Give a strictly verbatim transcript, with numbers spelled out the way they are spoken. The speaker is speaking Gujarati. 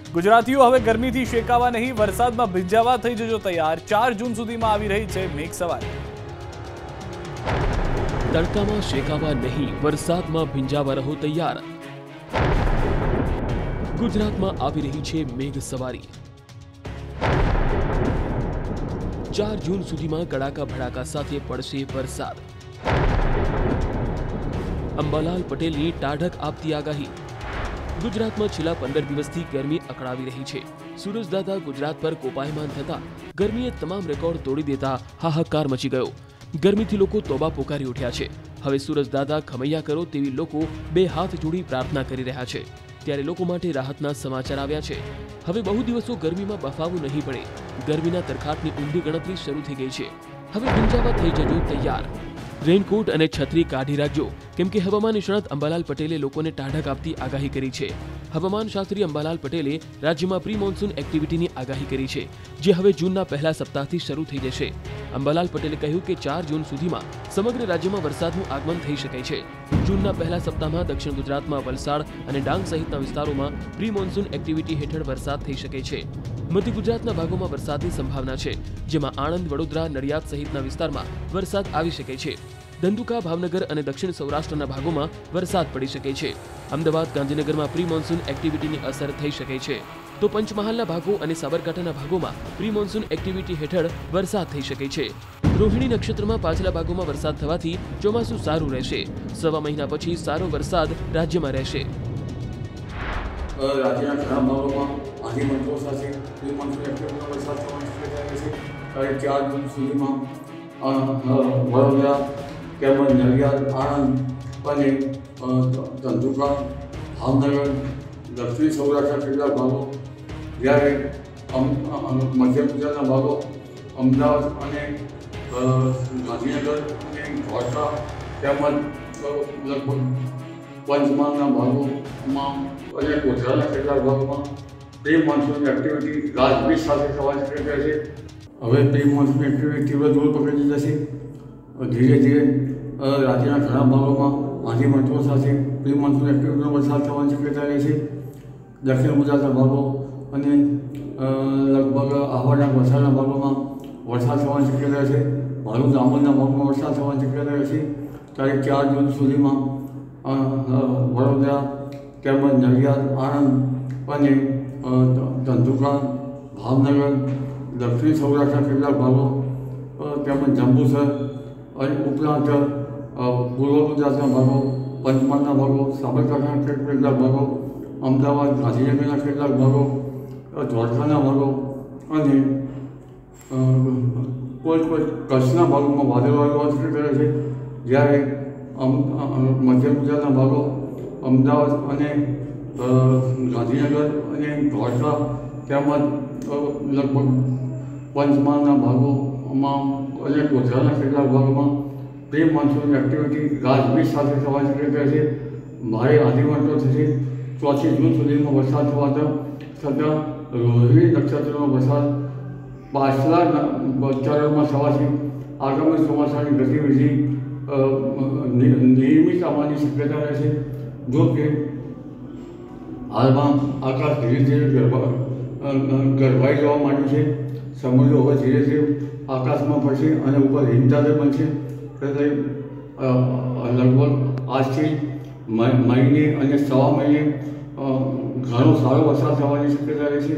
ગુજરાતીઓ હવે ગરમીથી શેકાવા નહીં, વરસાદમાં ભીંજાવા થઈ જજો તૈયાર। ચાર જૂન સુધીમાં આવી રહી છે મેઘ સવારી। તડકામાં શેકાવા નહીં, વરસાદમાં ભીંજાવા રહો તૈયાર। ગુજરાતમાં આવી રહી છે મેઘ સવારી। ચાર જૂન સુધીમાં કડાકા ભડાકા સાથે પડશે વરસાદ। અંબાલાલ પટેલની ટાઢક આપતી આગાહી। ગુજરાતમાં છેલ્લા પંદર દિવસથી ગરમી અકળાવી રહી છે। સૂરજદાદા ગુજરાત પર કોપાયમાન થતા ગરમીએ તમામ રેકોર્ડ તોડી દેતા હાહાકાર મચી ગયો। ગરમીથી લોકો તોબા પોકારી ઉઠ્યા છે। હવે સૂરજદાદા ખમૈયા કરો તેવી લોકો બે હાથ જોડી પ્રાર્થના કરી રહ્યા છે। ત્યારે લોકો માટે રાહતના સમાચાર આવ્યા છે। હવે બહુ દિવસો ગરમીમાં બફાવું નહીં પડે। ગરમીના તરખાટની ઊંડી ગણતરી શરૂ થઈ ગઈ છે। હવે ભીંજાવા થઈ જજો તૈયાર। રેનકોટ અને છત્રી કાઢી રાખજો, કેમ કે હવામાન નિષ્ણાત અંબાલાલ પટેલે લોકોને ટાઢક આપતી આગાહી કરી છે। હવામાન શાસ્ત્રી અંબાલાલ પટેલે રાજ્યમાં પ્રી મોન્સૂન એક્ટિવિટીની આગાહી કરી છે, જે હવે જૂનના પહેલા સપ્તાહથી શરૂ થઈ જશે। અંબાલાલ પટેલે કહ્યું કે ચાર જૂન સુધીમાં સમગ્ર રાજ્યમાં વરસાદનું આગમન થઈ શકે છે। જૂનના પહેલા સપ્તાહમાં દક્ષિણ ગુજરાતમાં વલસાડ અને ડાંગ સહિતના વિસ્તારોમાં પ્રી મોન્સૂન એક્ટિવિટી હેઠળ વરસાદ થઈ શકે છે। મધ્ય ગુજરાતના ભાગોમાં વરસાદની સંભાવના છે, જેમાં આણંદ, વડોદરા, નડિયાદ સહિતના વિસ્તારમાં વરસાદ આવી શકે છે। ધંધુકા, ભાવનગર અને દક્ષિણ સૌરાષ્ટ્રના ભાગોમાં વરસાદ પડી શકે છે। અમદાવાદ, ગાંધીનગરમાં પ્રી મોન્સૂન એક્ટિવિટીની અસર થઈ શકે છે, તો પંચમહાલના ભાગો અને સાબરકાંઠાના ભાગોમાં પ્રી મોન્સૂન એક્ટિવિટી હેઠળ વરસાદ થઈ શકે છે। રોહિણી નક્ષત્રમાં પાછલા ભાગોમાં વરસાદ થવાથી ચોમાસું સારું રહેશે। સવા મહિના પછી સારો વરસાદ રાજ્યમાં રહેશે। રાજ્યના ઘણા ભાગોમાં આંધી મંત્રો સાથે પ્રી મોન્સૂન એક્ટિવિટીનો વરસાદ થવાની શક્યતા છે। ત્યારે ચાર જૂન સુધીમાં વડોદરા તેમજ નડિયાદ, આણંદ અને ધંધુકા, ભાવનગર, દક્ષિણ સૌરાષ્ટ્રના કેટલાક ભાગો, જ્યારે મધ્ય ગુજરાતના ભાગો, અમદાવાદ અને ગાંધીનગર અને ધોળકા તેમજ લગભગ પંચમહાલના ભાગોમાં અને ગોધરાના કેટલાક ભાગોમાં પ્રી મોન્સૂન એક્ટિવિટી ગાજવીજ સાથે થવાની શક્યતા છે। હવે પ્રી મોન્સૂન એક્ટિવિટી તીવ્ર જોર પકડી જશે। ધીરે ધીરે રાજ્યના ઘણા ભાગોમાં આંધી મંત્રો સાથે પ્રી મોન્સૂન એક્ટિવિટીનો વરસાદ થવાની શક્યતા રહે છે। દક્ષિણ ગુજરાતના ભાગો અને લગભગ આહવાના વલસાડના ભાગોમાં વરસાદ થવાની શક્યતા છે। ભરૂચ, દામોદરના ભાગોમાં વરસાદ થવાની શક્યતા રહે છે। ત્યારે ચાર જૂન સુધીમાં વડોદરા તેમજ નડિયાદ, આણંદ અને ધંધુકા, ભાવનગર, દક્ષિણ સૌરાષ્ટ્રના કેટલાક ભાગો તેમજ જંબુસર અને ઉપરાંત પૂર્વ ગુજરાતના ભાગો, પંચમહાલના ભાગો, સાબરકાંઠાના કેટલાક ભાગો, અમદાવાદ, ગાંધીનગરના કેટલાક ભાગો, ધોળકાના ભાગો અને કોઈ કોઈ કચ્છના ભાગોમાં વાદળવાળું શક્યતા છે। જ્યારે મધ્ય ગુજરાતના ભાગો, અમદાવાદ અને ગાંધીનગર અને ધોળકા તેમજ લગભગ પંચમહાલના ભાગોમાં અને ગોધરાના કેટલાક ભાગોમાં પ્રી મોન્સૂન એક્ટિવિટી ગાજવીજ સાથે થવાની શક્યતા છે। ભારે આંધી મંત્રો થશે। ચોથી જૂન સુધીમાં વરસાદ થવાતા છતાં રોહિણી નક્ષત્રનો વરસાદ પાછલા ચરણમાં થવાથી આગામી ચોમાસાની ગતિવિધિ નિયમિત આવવાની શક્યતા રહેશે। જો કે હાલમાં આકાશ ધીરે ધીરે ગરબા ગરબાઈ જવા માંડ્યું છે। સમુદ્ર હવે ધીરે ધીરે આકાશમાં પડશે અને ઉપર હિમચાદર બનશે। એટલે લગભગ આજથી મહિને અને સવા મહિને ઘણો સારો વરસાદ થવાની શક્યતા રહેશે।